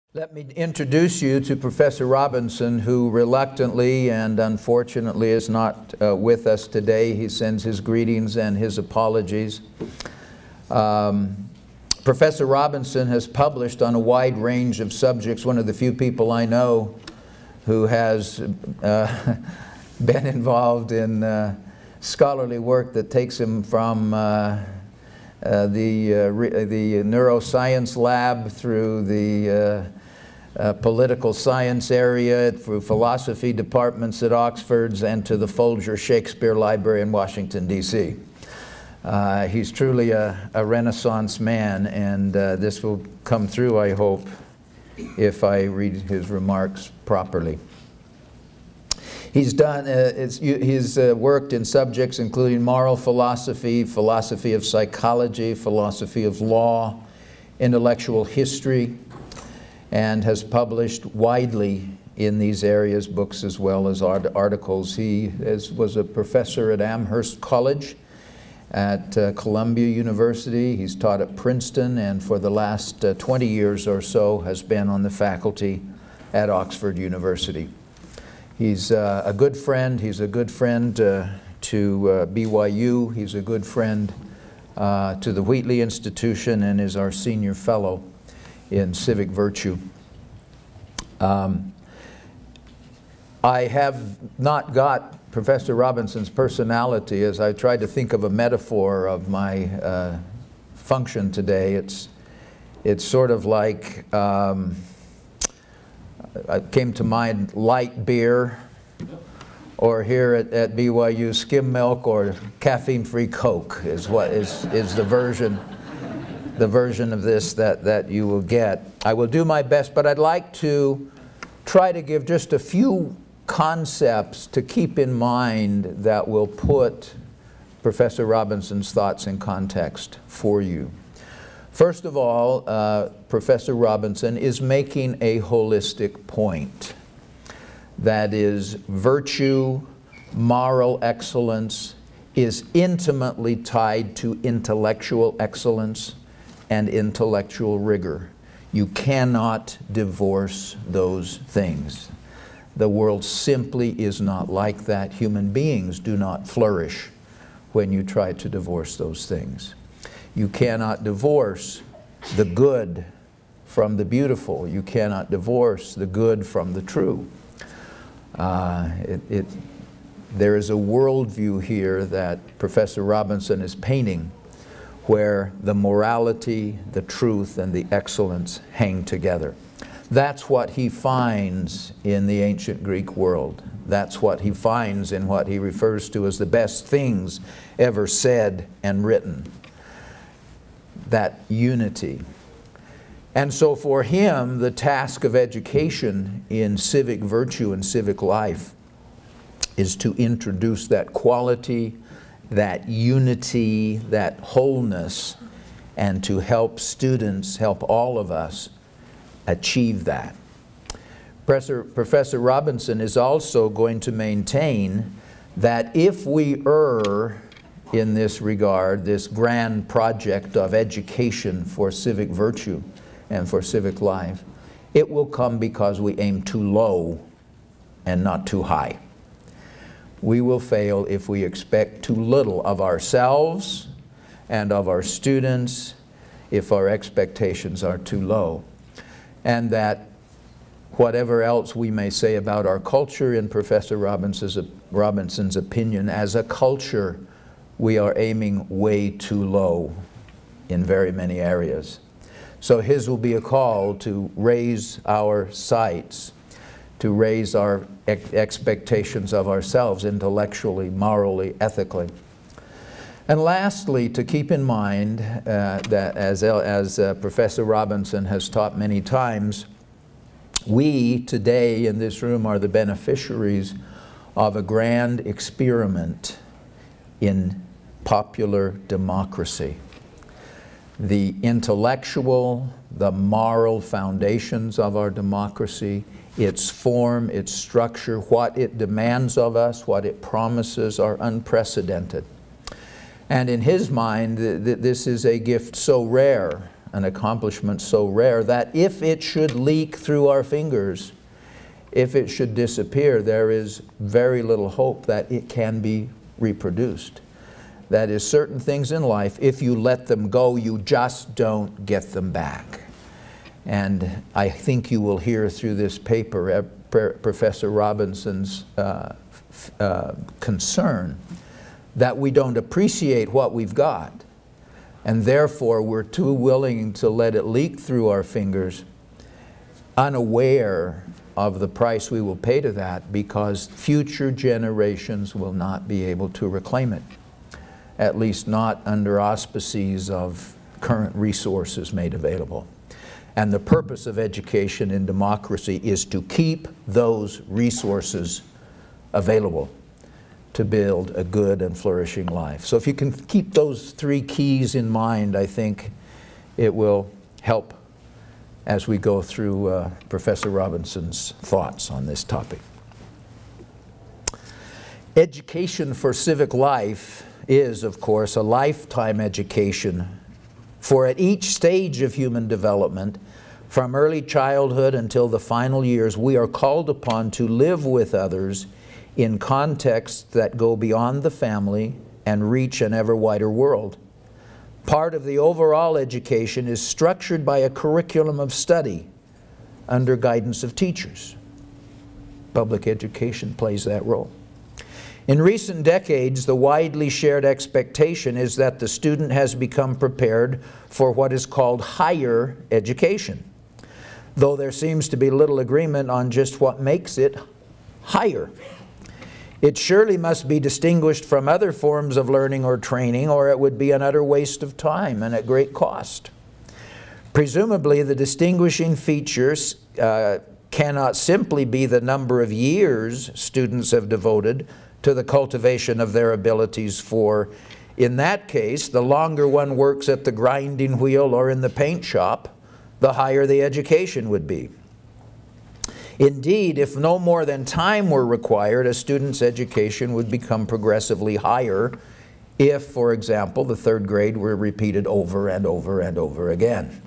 Let me introduce you to Professor Robinson, who reluctantly and unfortunately is not with us today. He sends his greetings and his apologies. Professor Robinson has published on a wide range of subjects. One of the few people I know who has been involved in scholarly work that takes him from the neuroscience lab through the political science area, through philosophy departments at Oxford's, and to the Folger Shakespeare Library in Washington, D.C. He's truly a Renaissance man, and this will come through, I hope, if I read his remarks properly. He's worked in subjects including moral philosophy, philosophy of psychology, philosophy of law, intellectual history, and has published widely in these areas, books as well as articles. He was a professor at Amherst College, at Columbia University. He's taught at Princeton, and for the last 20 years or so has been on the faculty at Oxford University. He's a good friend. He's a good friend to BYU. He's a good friend to the Wheatley Institution, and is our senior fellow in civic virtue. I have not got Professor Robinson's personality. As I tried to think of a metaphor of my function today, it's sort of like, it came to mind light beer, or here at BYU skim milk, or caffeine-free Coke is the version of this that you will get. I will do my best, but I'd like to try to give just a few concepts to keep in mind that will put Professor Robinson's thoughts in context for you. First of all, Professor Robinson is making a holistic point. That is, virtue, moral excellence is intimately tied to intellectual excellence and intellectual rigor. You cannot divorce those things. The world simply is not like that. Human beings do not flourish when you try to divorce those things. You cannot divorce the good from the beautiful. You cannot divorce the good from the true. There is a worldview here that Professor Robinson is painting, where the morality, the truth, and the excellence hang together. That's what he finds in the ancient Greek world. That's what he finds in what he refers to as the best things ever said and written. That unity. And so for him, the task of education in civic virtue and civic life is to introduce that quality, that unity, that wholeness, and to help students, help all of us achieve that. Professor Robinson is also going to maintain that if we err in this regard, this grand project of education for civic virtue and for civic life, it will come because we aim too low and not too high. We will fail if we expect too little of ourselves and of our students, if our expectations are too low. And that whatever else we may say about our culture, in Professor Robinson's opinion, as a culture, we are aiming way too low in very many areas. So his will be a call to raise our sights, to raise our expectations of ourselves intellectually, morally, ethically. And lastly, to keep in mind that as Professor Robinson has taught many times, we today in this room are the beneficiaries of a grand experiment in popular democracy. The intellectual, the moral foundations of our democracy, its form, its structure, what it demands of us, what it promises, are unprecedented. And in his mind, this is a gift so rare an accomplishment so rare that if it should leak through our fingers, if it should disappear, there is very little hope that it can be reproduced. That is, certain things in life, if you let them go, you just don't get them back. And I think you will hear through this paper Professor Robinson's concern that we don't appreciate what we've got, and therefore we're too willing to let it leak through our fingers, unaware of the price we will pay to that, because future generations will not be able to reclaim it, at least not under auspices of current resources made available. And the purpose of education in democracy is to keep those resources available to build a good and flourishing life. So if you can keep those three keys in mind, I think it will help as we go through Professor Robinson's thoughts on this topic. Education for civic life is, of course, a lifetime education, for at each stage of human development, from early childhood until the final years, we are called upon to live with others in contexts that go beyond the family and reach an ever wider world. Part of the overall education is structured by a curriculum of study under guidance of teachers. Public education plays that role. In recent decades, the widely shared expectation is that the student has become prepared for what is called higher education, though there seems to be little agreement on just what makes it higher. It surely must be distinguished from other forms of learning or training, or it would be an utter waste of time and at great cost. Presumably, the distinguishing features cannot simply be the number of years students have devoted to the cultivation of their abilities, for in that case, the longer one works at the grinding wheel or in the paint shop, the higher the education would be. Indeed, if no more than time were required, a student's education would become progressively higher if, for example, the third grade were repeated over and over and over again.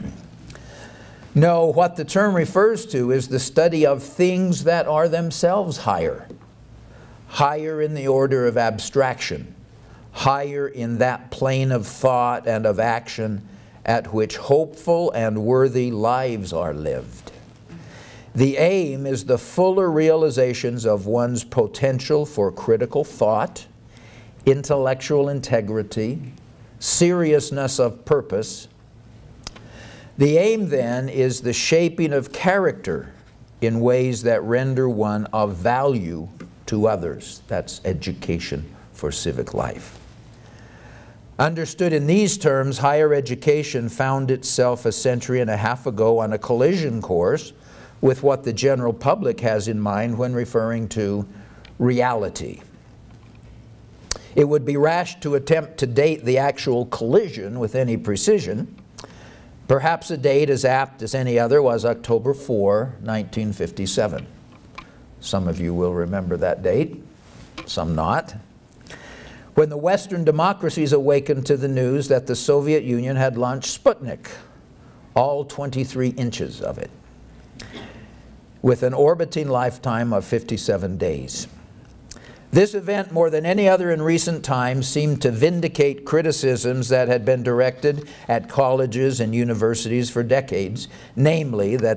No, what the term refers to is the study of things that are themselves higher. Higher in the order of abstraction, higher in that plane of thought and of action at which hopeful and worthy lives are lived. The aim is the fuller realizations of one's potential for critical thought, intellectual integrity, seriousness of purpose. The aim then is the shaping of character in ways that render one of value to others. That's education for civic life. Understood in these terms, higher education found itself a century and a half ago on a collision course with what the general public has in mind when referring to reality. It would be rash to attempt to date the actual collision with any precision. Perhaps a date as apt as any other was October 4, 1957. Some of you will remember that date, some not. When the Western democracies awakened to the news that the Soviet Union had launched Sputnik, all 23 inches of it, with an orbiting lifetime of 57 days. This event, more than any other in recent times, seemed to vindicate criticisms that had been directed at colleges and universities for decades, namely that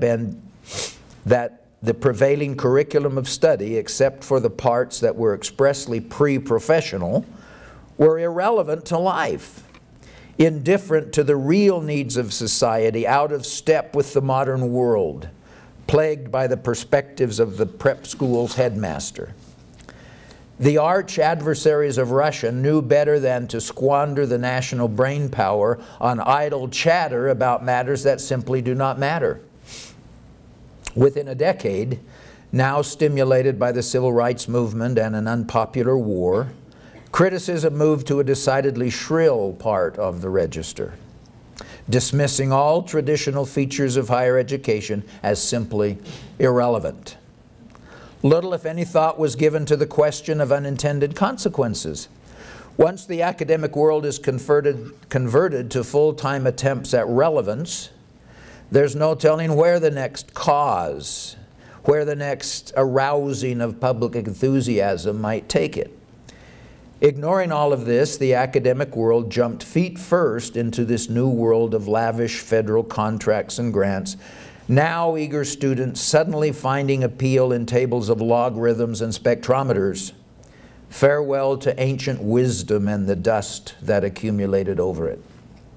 the prevailing curriculum of study, except for the parts that were expressly pre-professional, were irrelevant to life, indifferent to the real needs of society, out of step with the modern world, plagued by the perspectives of the prep school's headmaster. The arch adversaries of Russia knew better than to squander the national brain power on idle chatter about matters that simply do not matter. Within a decade, now stimulated by the civil rights movement and an unpopular war, criticism moved to a decidedly shrill part of the register, dismissing all traditional features of higher education as simply irrelevant. Little, if any, thought was given to the question of unintended consequences. Once the academic world is converted to full-time attempts at relevance, there's no telling where the next cause, where the next arousing of public enthusiasm might take it. Ignoring all of this, the academic world jumped feet first into this new world of lavish federal contracts and grants, now eager students suddenly finding appeal in tables of logarithms and spectrometers. Farewell to ancient wisdom and the dust that accumulated over it.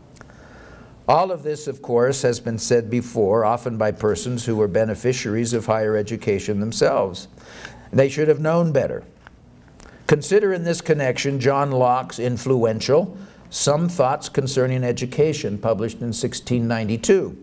All of this, of course, has been said before, often by persons who were beneficiaries of higher education themselves. They should have known better. Consider in this connection John Locke's influential Some Thoughts Concerning Education, published in 1692.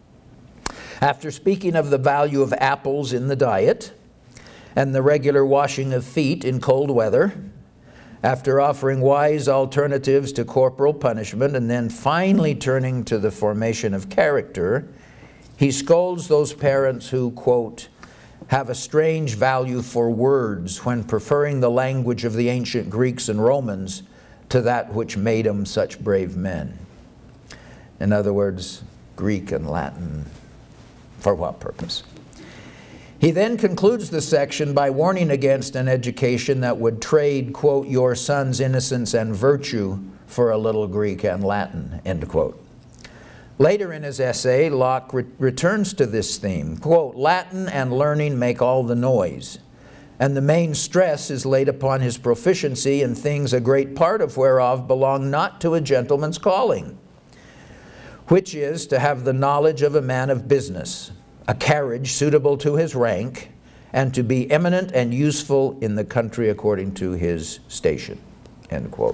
After speaking of the value of apples in the diet and the regular washing of feet in cold weather, after offering wise alternatives to corporal punishment and then finally turning to the formation of character, he scolds those parents who, quote, have a strange value for words when preferring the language of the ancient Greeks and Romans to that which made them such brave men. In other words, Greek and Latin, for what purpose? He then concludes the section by warning against an education that would trade, quote, your son's innocence and virtue for a little Greek and Latin, end quote. Later in his essay, Locke returns to this theme, quote, Latin and learning make all the noise, and the main stress is laid upon his proficiency in things a great part of whereof belong not to a gentleman's calling, which is to have the knowledge of a man of business, a carriage suitable to his rank, and to be eminent and useful in the country according to his station, end quote.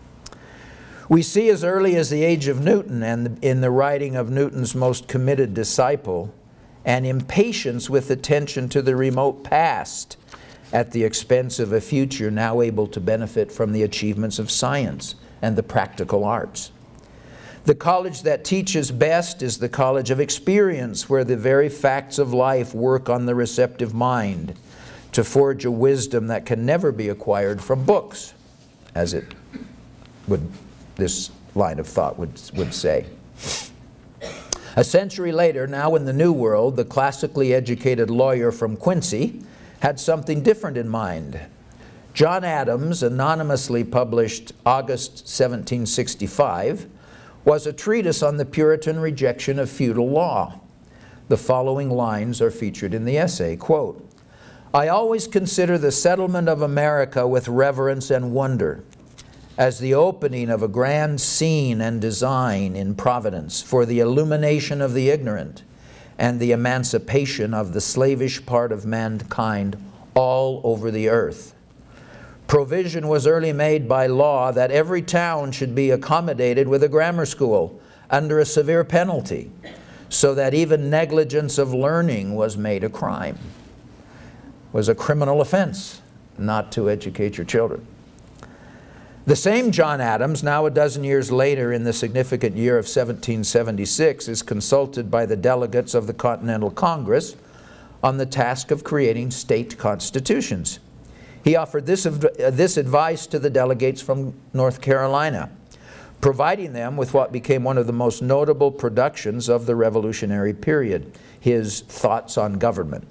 We see as early as the age of Newton and in the writing of Newton's most committed disciple an impatience with attention to the remote past at the expense of a future now able to benefit from the achievements of science and the practical arts. The college that teaches best is the college of experience, where the very facts of life work on the receptive mind to forge a wisdom that can never be acquired from books, as it would, this line of thought would say. A century later, now in the New World, the classically educated lawyer from Quincy had something different in mind. John Adams, anonymously published August 1765, was a treatise on the Puritan rejection of feudal law. The following lines are featured in the essay, quote, I always consider the settlement of America with reverence and wonder, as the opening of a grand scene and design in Providence for the illumination of the ignorant and the emancipation of the slavish part of mankind all over the earth. Provision was early made by law that every town should be accommodated with a grammar school under a severe penalty, so that even negligence of learning was made a crime. It was a criminal offense not to educate your children. The same John Adams, now a dozen years later in the significant year of 1776, is consulted by the delegates of the Continental Congress on the task of creating state constitutions. He offered this advice to the delegates from North Carolina, providing them with what became one of the most notable productions of the Revolutionary period, his Thoughts on Government.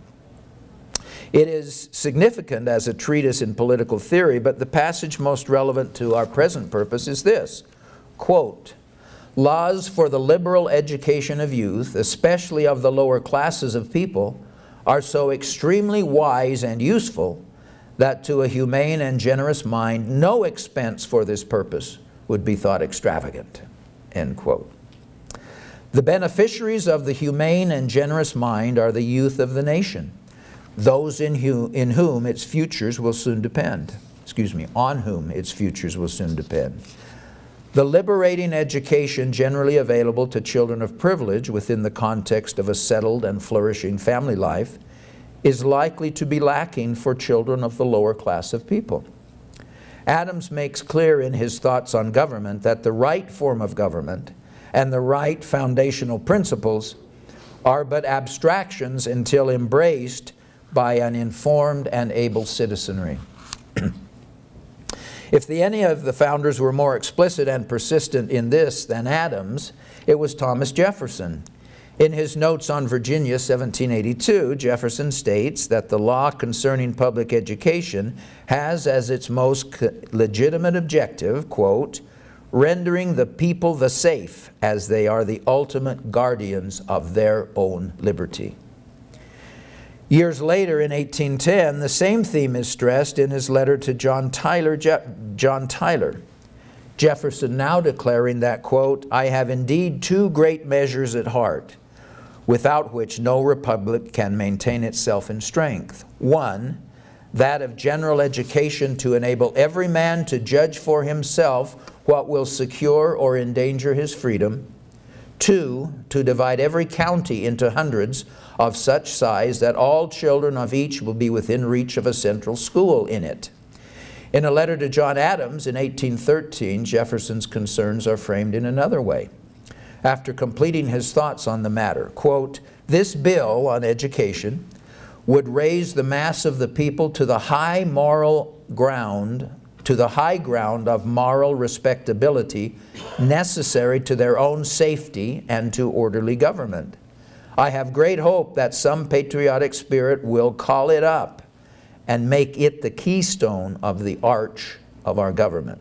It is significant as a treatise in political theory, but the passage most relevant to our present purpose is this, quote, laws for the liberal education of youth, especially of the lower classes of people, are so extremely wise and useful that to a humane and generous mind no expense for this purpose would be thought extravagant, end quote. The beneficiaries of the humane and generous mind are the youth of the nation, those in whom its futures will soon depend. On whom its futures will soon depend. The liberating education generally available to children of privilege within the context of a settled and flourishing family life is likely to be lacking for children of the lower class of people. Adams makes clear in his Thoughts on Government that the right form of government and the right foundational principles are but abstractions until embraced by an informed and able citizenry. If any of the founders were more explicit and persistent in this than Adams, it was Thomas Jefferson. In his Notes on Virginia, 1782, Jefferson states that the law concerning public education has as its most legitimate objective, quote, rendering the people the safe as they are the ultimate guardians of their own liberty. Years later, in 1810, the same theme is stressed in his letter to John Tyler. Jefferson now declaring that, quote, I have indeed two great measures at heart, without which no republic can maintain itself in strength. One, that of general education to enable every man to judge for himself what will secure or endanger his freedom. Two, to divide every county into hundreds of such size that all children of each will be within reach of a central school in it. In a letter to John Adams in 1813, Jefferson's concerns are framed in another way. After completing his thoughts on the matter, quote, this bill on education would raise the mass of the people to the high ground of moral respectability necessary to their own safety and to orderly government. I have great hope that some patriotic spirit will call it up and make it the keystone of the arch of our government.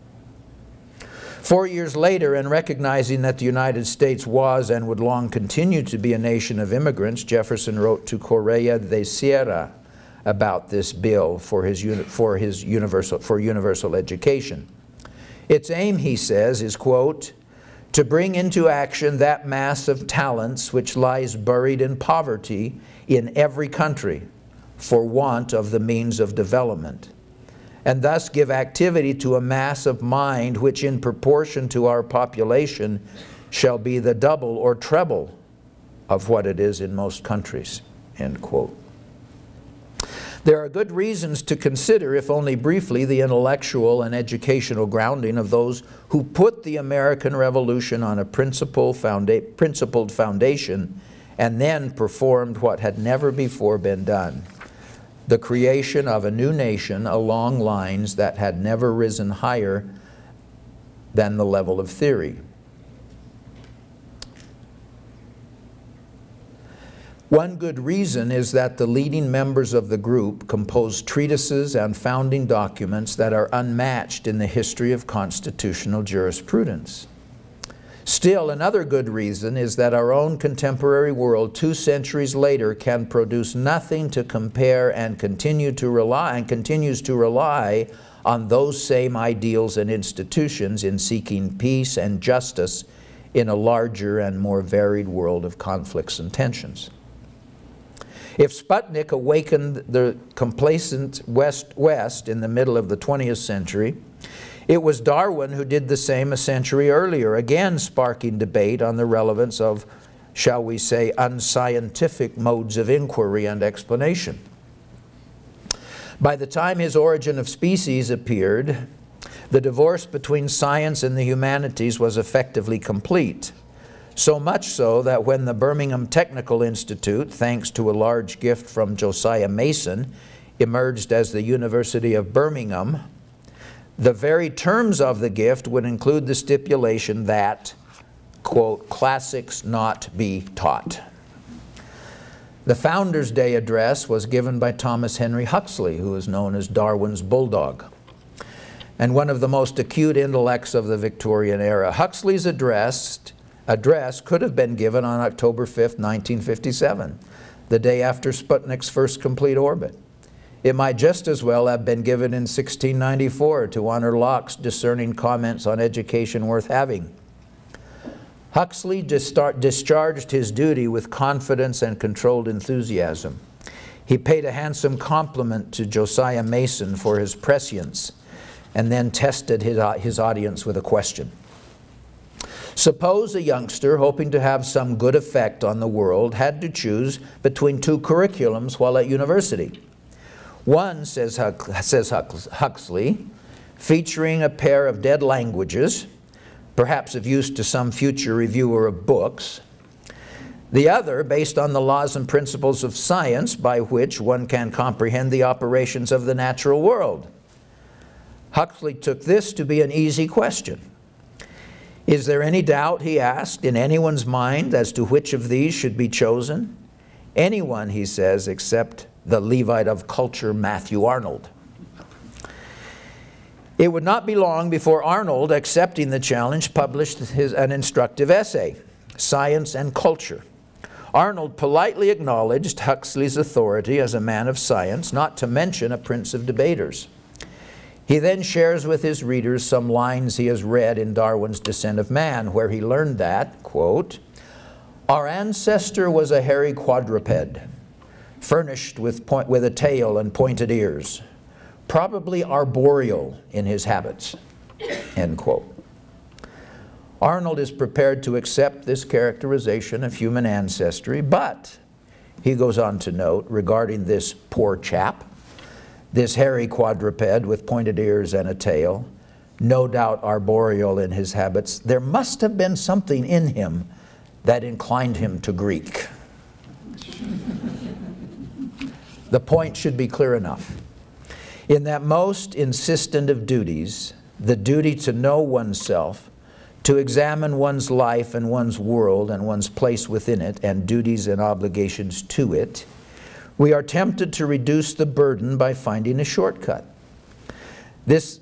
4 years later, and recognizing that the United States was and would long continue to be a nation of immigrants, Jefferson wrote to Correa de Sierra about this bill for universal education. Its aim, he says, is, quote, to bring into action that mass of talents which lies buried in poverty in every country for want of the means of development, and thus give activity to a mass of mind which in proportion to our population shall be the double or treble of what it is in most countries, end quote. There are good reasons to consider, if only briefly, the intellectual and educational grounding of those who put the American Revolution on a principled foundation and then performed what had never before been done, the creation of a new nation along lines that had never risen higher than the level of theory. One good reason is that the leading members of the group composed treatises and founding documents that are unmatched in the history of constitutional jurisprudence. Still, another good reason is that our own contemporary world 2 centuries later can produce nothing to compare and continues to rely on those same ideals and institutions in seeking peace and justice in a larger and more varied world of conflicts and tensions. If Sputnik awakened the complacent West in the middle of the 20th century, it was Darwin who did the same a century earlier, again sparking debate on the relevance of, shall we say, unscientific modes of inquiry and explanation. By the time his Origin of Species appeared, the divorce between science and the humanities was effectively complete. So much so that when the Birmingham Technical Institute, thanks to a large gift from Josiah Mason, emerged as the University of Birmingham, the very terms of the gift would include the stipulation that, quote, classics not be taught. The Founders' Day address was given by Thomas Henry Huxley, who is known as Darwin's bulldog, and one of the most acute intellects of the Victorian era. Huxley's address could have been given on October 5th, 1957, the day after Sputnik's first complete orbit. It might just as well have been given in 1694 to honor Locke's discerning comments on education worth having. Huxley discharged his duty with confidence and controlled enthusiasm. He paid a handsome compliment to Josiah Mason for his prescience and then tested his audience with a question. Suppose a youngster hoping to have some good effect on the world had to choose between 2 curriculums while at university. One, says Huxley, featuring a pair of dead languages, perhaps of use to some future reviewer of books. The other, based on the laws and principles of science by which one can comprehend the operations of the natural world. Huxley took this to be an easy question. Is there any doubt, he asked, in anyone's mind as to which of these should be chosen? Anyone, he says, except the Levite of culture, Matthew Arnold. It would not be long before Arnold, accepting the challenge, published an instructive essay, Science and Culture. Arnold politely acknowledged Huxley's authority as a man of science, not to mention a prince of debaters. He then shares with his readers some lines he has read in Darwin's Descent of Man, where he learned that, quote, "Our ancestor was a hairy quadruped, furnished with a tail and pointed ears, probably arboreal in his habits," end quote. Arnold is prepared to accept this characterization of human ancestry, but he goes on to note regarding this poor chap, this hairy quadruped with pointed ears and a tail, no doubt arboreal in his habits, there must have been something in him that inclined him to Greek. The point should be clear enough. In that most insistent of duties, the duty to know oneself, to examine one's life and one's world and one's place within it, and duties and obligations to it, we are tempted to reduce the burden by finding a shortcut. Thus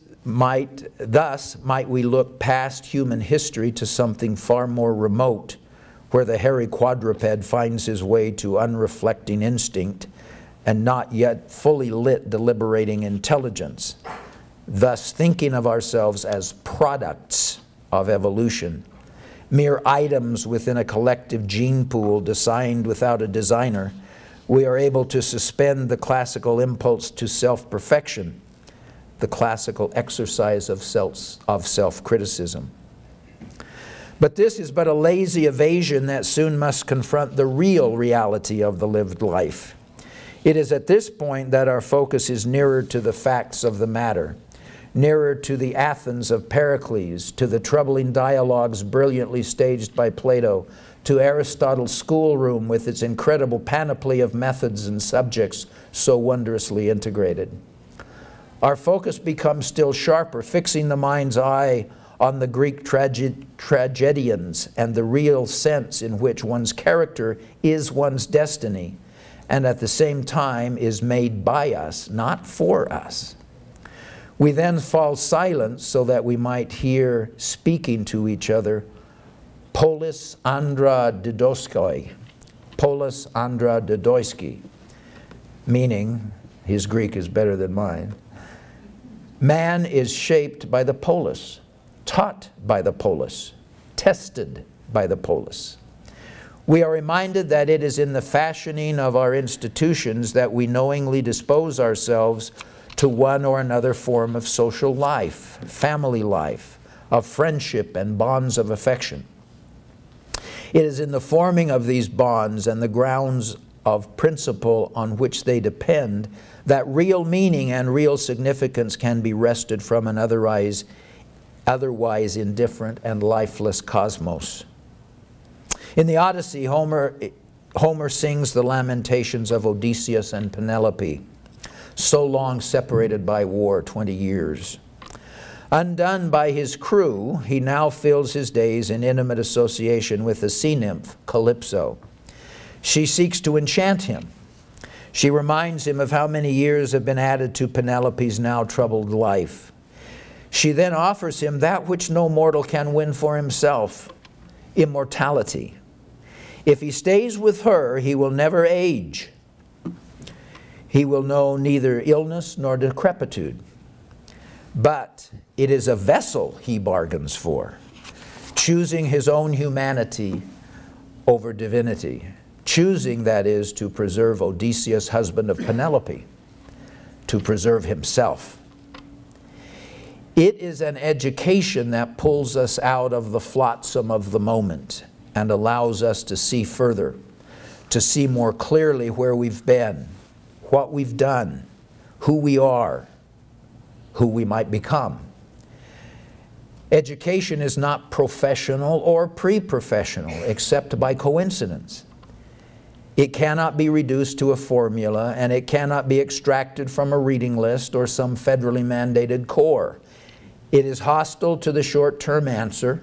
might we look past human history to something far more remote, where the hairy quadruped finds his way to unreflecting instinct and not yet fully lit deliberating intelligence, thus thinking of ourselves as products of evolution, mere items within a collective gene pool designed without a designer. We are able to suspend the classical impulse to self-perfection, the classical exercise of self-criticism. But this is but a lazy evasion that soon must confront the real reality of the lived life. It is at this point that our focus is nearer to the facts of the matter, nearer to the Athens of Pericles, to the troubling dialogues brilliantly staged by Plato, to Aristotle's schoolroom with its incredible panoply of methods and subjects so wondrously integrated. Our focus becomes still sharper, fixing the mind's eye on the Greek tragedians and the real sense in which one's character is one's destiny, and at the same time is made by us, not for us. We then fall silent so that we might hear speaking to each other, polis andra didoskoi, polis andra didoiski, meaning, his Greek is better than mine, man is shaped by the polis, taught by the polis, tested by the polis. We are reminded that it is in the fashioning of our institutions that we knowingly dispose ourselves to one or another form of social life, family life, of friendship and bonds of affection. It is in the forming of these bonds and the grounds of principle on which they depend that real meaning and real significance can be wrested from an otherwise indifferent and lifeless cosmos. In the Odyssey, Homer sings the lamentations of Odysseus and Penelope, so long separated by war, 20 years. Undone by his crew, he now fills his days in intimate association with the sea nymph, Calypso. She seeks to enchant him. She reminds him of how many years have been added to Penelope's now troubled life. She then offers him that which no mortal can win for himself, immortality. If he stays with her, he will never age. He will know neither illness nor decrepitude. But it is a vessel he bargains for, choosing his own humanity over divinity, choosing, that is, to preserve Odysseus, husband of Penelope, to preserve himself. It is an education that pulls us out of the flotsam of the moment and allows us to see further, to see more clearly where we've been, what we've done, who we are, who we might become. Education is not professional or pre-professional, except by coincidence. It cannot be reduced to a formula, and it cannot be extracted from a reading list or some federally mandated core. It is hostile to the short-term answer.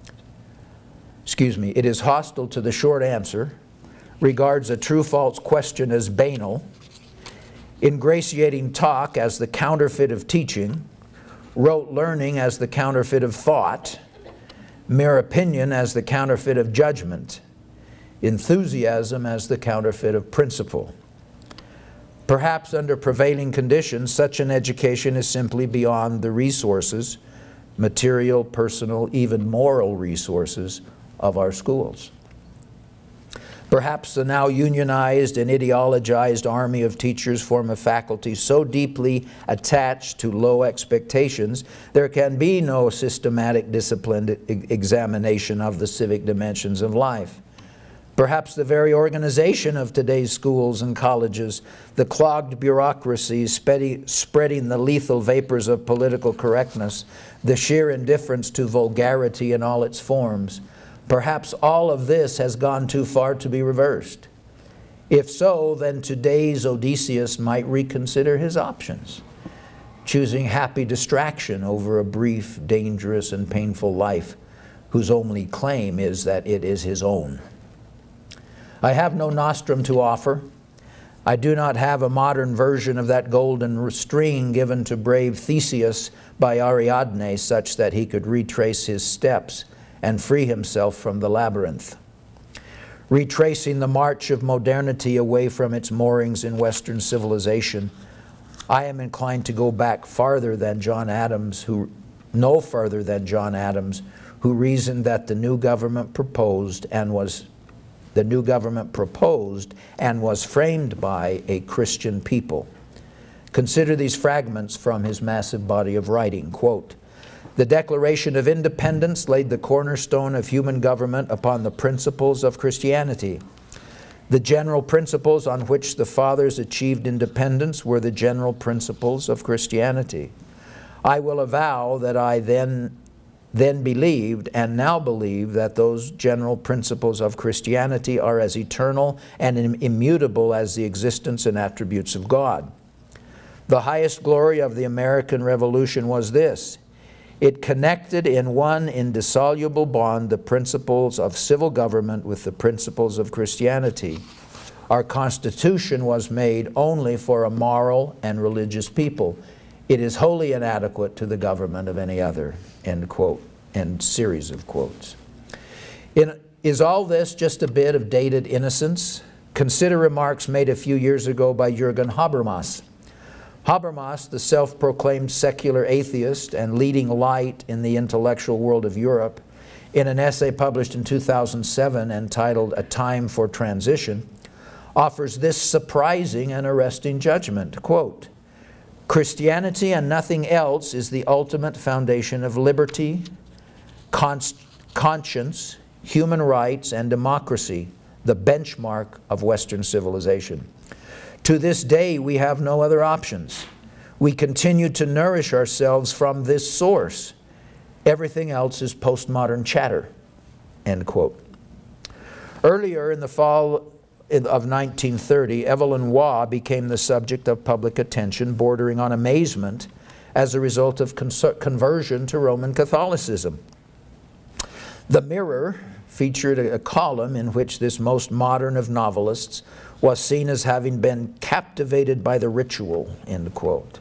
It is hostile to the short answer, regards a true-false question as banal, ingratiating talk as the counterfeit of teaching, rote learning as the counterfeit of thought, mere opinion as the counterfeit of judgment, enthusiasm as the counterfeit of principle. Perhaps under prevailing conditions, such an education is simply beyond the resources, material, personal, even moral resources of our schools. Perhaps the now unionized and ideologized army of teachers form a faculty so deeply attached to low expectations, there can be no systematic, disciplined examination of the civic dimensions of life. Perhaps the very organization of today's schools and colleges, the clogged bureaucracies spreading the lethal vapors of political correctness, the sheer indifference to vulgarity in all its forms, perhaps all of this has gone too far to be reversed. If so, then today's Odysseus might reconsider his options, choosing happy distraction over a brief, dangerous, and painful life whose only claim is that it is his own. I have no nostrum to offer. I do not have a modern version of that golden string given to brave Theseus by Ariadne, such that he could retrace his steps and free himself from the labyrinth. Retracing the march of modernity away from its moorings in Western civilization, I am inclined to go back farther than John Adams, no further than John Adams, who reasoned that the new government proposed and was framed by a Christian people. Consider these fragments from his massive body of writing. Quote, "The Declaration of Independence laid the cornerstone of human government upon the principles of Christianity. The general principles on which the fathers achieved independence were the general principles of Christianity. I will avow that I then believed and now believe that those general principles of Christianity are as eternal and immutable as the existence and attributes of God. The highest glory of the American Revolution was this: it connected in one indissoluble bond the principles of civil government with the principles of Christianity. Our Constitution was made only for a moral and religious people. It is wholly inadequate to the government of any other." End quote. End series of quotes. Is all this just a bit of dated innocence? Consider remarks made a few years ago by Jürgen Habermas. Habermas, the self-proclaimed secular atheist and leading light in the intellectual world of Europe, in an essay published in 2007 entitled "A Time for Transition," offers this surprising and arresting judgment. Quote, "Christianity and nothing else is the ultimate foundation of liberty, conscience, human rights, and democracy, the benchmark of Western civilization. To this day, we have no other options. We continue to nourish ourselves from this source. Everything else is postmodern chatter." End quote. Earlier in the fall of 1930, Evelyn Waugh became the subject of public attention, bordering on amazement, as a result of conversion to Roman Catholicism. The Mirror featured a column in which this most modern of novelists was seen as having been captivated by the ritual, end quote.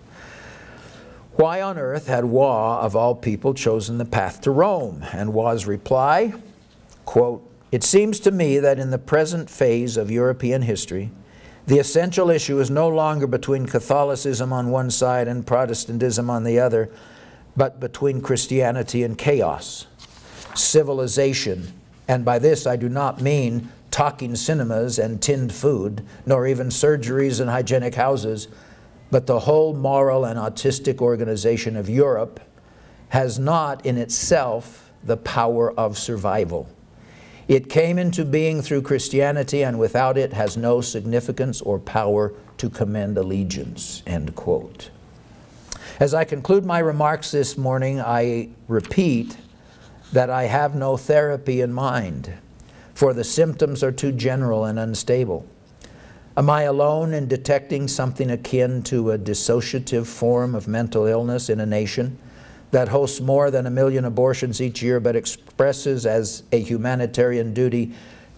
Why on earth had Waugh, of all people, chosen the path to Rome? And Waugh's reply, quote, "It seems to me that in the present phase of European history, the essential issue is no longer between Catholicism on one side and Protestantism on the other, but between Christianity and chaos, civilization, and by this I do not mean talking cinemas and tinned food, nor even surgeries and hygienic houses, but the whole moral and autistic organization of Europe has not in itself the power of survival. It came into being through Christianity, and without it has no significance or power to commend allegiance." End quote. As I conclude my remarks this morning, I repeat that I have no therapy in mind, for the symptoms are too general and unstable. Am I alone in detecting something akin to a dissociative form of mental illness in a nation that hosts more than 1 million abortions each year but expresses as a humanitarian duty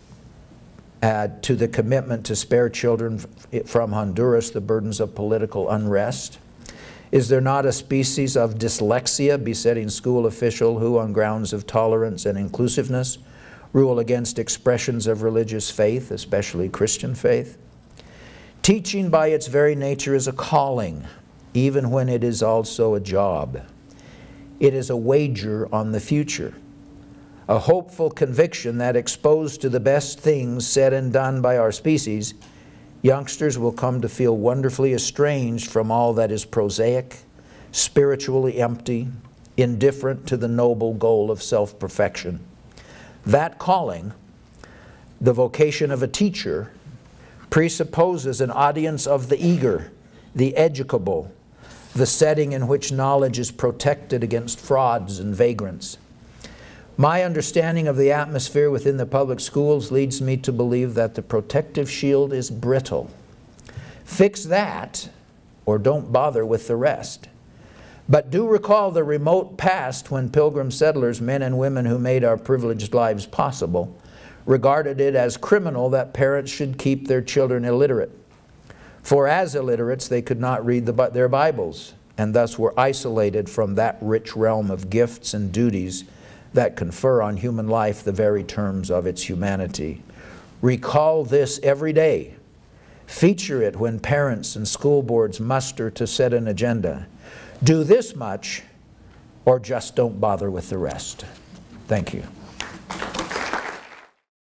to the commitment to spare children from Honduras the burdens of political unrest? Is there not a species of dyslexia besetting school officials who, on grounds of tolerance and inclusiveness, rule against expressions of religious faith, especially Christian faith? Teaching by its very nature is a calling, even when it is also a job. It is a wager on the future, a hopeful conviction that exposed to the best things said and done by our species, youngsters will come to feel wonderfully estranged from all that is prosaic, spiritually empty, indifferent to the noble goal of self-perfection. That calling, the vocation of a teacher, presupposes an audience of the eager, the educable, the setting in which knowledge is protected against frauds and vagrants. My understanding of the atmosphere within the public schools leads me to believe that the protective shield is brittle. Fix that, or don't bother with the rest. But do recall the remote past when Pilgrim settlers, men and women who made our privileged lives possible, regarded it as criminal that parents should keep their children illiterate. For as illiterates, they could not read their Bibles, and thus were isolated from that rich realm of gifts and duties that confer on human life the very terms of its humanity. Recall this every day. Feature it when parents and school boards muster to set an agenda. Do this much, or just don't bother with the rest. Thank you.